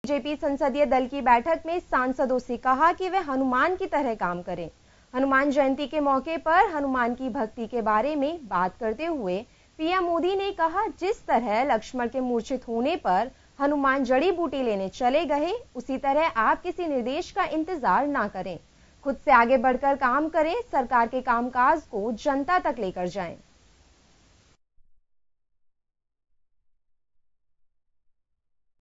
BJP संसदीय दल की बैठक में सांसदों से कहा कि वे हनुमान की तरह काम करें। हनुमान जयंती के मौके पर हनुमान की भक्ति के बारे में बात करते हुए पीएम मोदी ने कहा, जिस तरह लक्ष्मण के मूर्छित होने पर हनुमान जड़ी बूटी लेने चले गए, उसी तरह आप किसी निर्देश का इंतजार ना करें, खुद से आगे बढ़कर काम करें, सरकार के कामकाज को जनता तक लेकर जाएं।